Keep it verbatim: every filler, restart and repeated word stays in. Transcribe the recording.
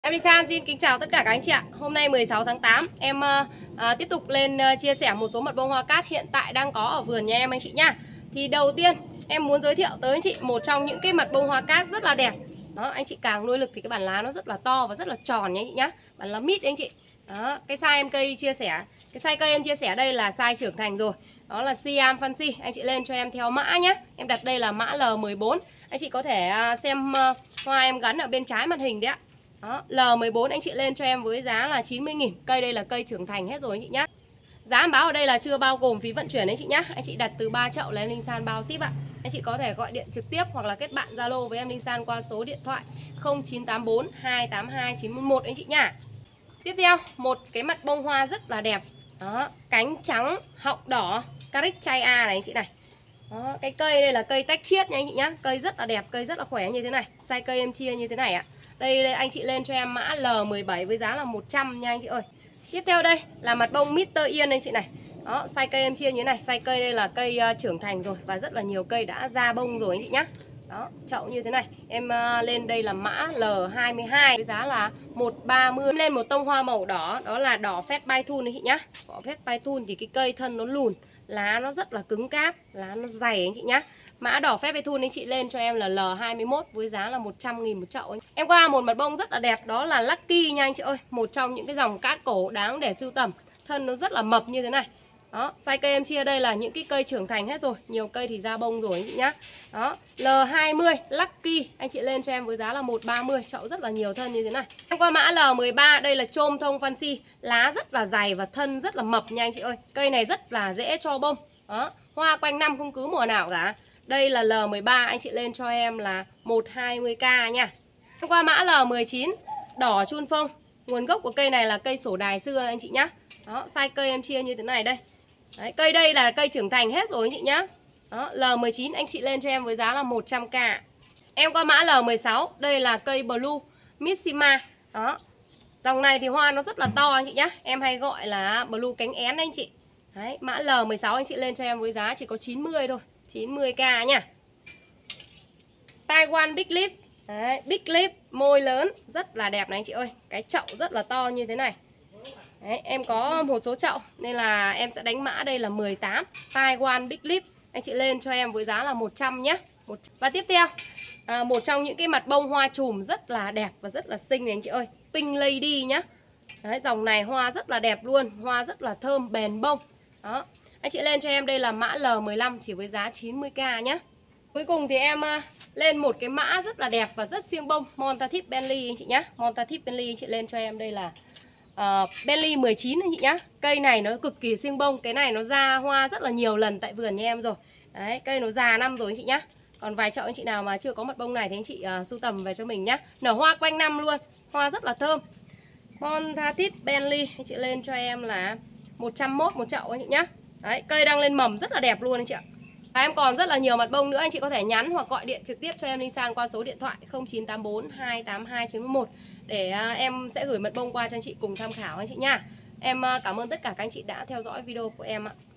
Em Linh San xin kính chào tất cả các anh chị ạ. Hôm nay mười sáu tháng tám em uh, uh, tiếp tục lên uh, chia sẻ một số mật bông hoa cát hiện tại đang có ở vườn nhà em anh chị nha. Thì đầu tiên em muốn giới thiệu tới anh chị một trong những cái mật bông hoa cát rất là đẹp. Đó, anh chị càng nuôi lực thì cái bản lá nó rất là to và rất là tròn nha anh chị nhá. Bản lá mít đấy anh chị. Đó, cái size em cây chia sẻ, cái size cây em chia sẻ đây là size trưởng thành rồi. Đó là Siam Fancy. Anh chị lên cho em theo mã nhá. Em đặt đây là mã L mười bốn. Anh chị có thể uh, xem uh, hoa em gắn ở bên trái màn hình đấy ạ. Đó, L mười bốn anh chị lên cho em với giá là chín mươi nghìn. Cây đây là cây trưởng thành hết rồi anh chị nhá. Giá em báo ở đây là chưa bao gồm phí vận chuyển anh chị nhá. Anh chị đặt từ ba chậu là em Linh San bao ship ạ. Anh chị có thể gọi điện trực tiếp hoặc là kết bạn Zalo với em Linh San qua số điện thoại không chín tám bốn hai tám hai chín một một anh chị nhá. Tiếp theo, một cái mặt bông hoa rất là đẹp. Đó, cánh trắng, họng đỏ, Caric Chai A này anh chị này. Đó, cái cây đây là cây tách chiết nha anh chị nhá. Cây rất là đẹp, cây rất là khỏe như thế này. Size cây em chia như thế này ạ. Đây anh chị lên cho em mã L mười bảy với giá là một trăm nha anh chị ơi. Tiếp theo đây là mặt bông Mister Yên anh chị này. Đó, size cây em chia như thế này. Size cây đây là cây uh, trưởng thành rồi và rất là nhiều cây đã ra bông rồi anh chị nhá. Đó, chậu như thế này. Em uh, lên đây là mã L hai mươi hai với giá là một trăm ba mươi. Lên một tông hoa màu đỏ, đó là đỏ phét Python anh chị nhá. Đỏ phét Python thì cái cây thân nó lùn, lá nó rất là cứng cáp, lá nó dày anh chị nhá. Mã đỏ phép về thun anh chị lên cho em là L hai mươi mốt với giá là một trăm nghìn một chậu. Em qua một mặt bông rất là đẹp, đó là Lucky nha anh chị ơi. Một trong những cái dòng cát cổ đáng để sưu tầm. Thân nó rất là mập như thế này. Đó, size cây em chia đây là những cái cây trưởng thành hết rồi. Nhiều cây thì ra bông rồi anh chị nhá. Đó, L hai mươi Lucky anh chị lên cho em với giá là một trăm ba mươi. Chậu rất là nhiều thân như thế này. Em qua mã L mười ba, đây là chôm thông Fancy. Lá rất là dày và thân rất là mập nha anh chị ơi. Cây này rất là dễ cho bông. Đó, hoa quanh năm không cứ mùa nào cả. Đây là L mười ba, anh chị lên cho em là một trăm hai mươi k nha. Em qua mã L mười chín, đỏ chun phong. Nguồn gốc của cây này là cây sổ đài xưa anh chị nhá. Đó, size cây em chia như thế này đây. Đấy, cây đây là cây trưởng thành hết rồi anh chị nhá. Đó, L mười chín anh chị lên cho em với giá là một trăm k. Em qua mã L mười sáu, đây là cây Blue Missima. Đó. Dòng này thì hoa nó rất là to anh chị nhá. Em hay gọi là Blue cánh én anh chị. Đấy, mã L mười sáu anh chị lên cho em với giá chỉ có chín mươi thôi. chín mươi k nha. Taiwan Big Lip. Đấy, Big Lip môi lớn rất là đẹp này anh chị ơi. Cái chậu rất là to như thế này. Đấy, em có một số chậu nên là em sẽ đánh mã đây là mười tám. Taiwan Big Lip anh chị lên cho em với giá là một trăm nhé. Và tiếp theo à, một trong những cái mặt bông hoa chùm rất là đẹp và rất là xinh này anh chị ơi, Pink Lady nhá. Đấy, dòng này hoa rất là đẹp luôn, hoa rất là thơm, bền bông. Đó, anh chị lên cho em đây là mã L mười lăm chỉ với giá chín mươi k nhé. Cuối cùng thì em uh, lên một cái mã rất là đẹp và rất siêng bông, Montatif Bentley anh chị nhá. Montatif Bentley anh chị lên cho em đây là uh, Bentley mười chín anh chị nhá. Cây này nó cực kỳ siêng bông, cái này nó ra hoa rất là nhiều lần tại vườn nhà em rồi. Đấy, cây nó già năm rồi anh chị nhá. Còn vài chậu anh chị nào mà chưa có mật bông này thì anh chị uh, sưu tầm về cho mình nhá. Nở hoa quanh năm luôn, hoa rất là thơm. Montatif Bentley anh chị lên cho em là một trăm mốt một chậu anh chị nhá. Đấy, cây đang lên mầm rất là đẹp luôn anh chị ạ. Và em còn rất là nhiều mặt bông nữa, anh chị có thể nhắn hoặc gọi điện trực tiếp cho em Linh San qua số điện thoại không chín tám bốn hai tám hai chín một một để uh, em sẽ gửi mật bông qua cho anh chị cùng tham khảo anh chị nha. Em uh, cảm ơn tất cả các anh chị đã theo dõi video của em ạ.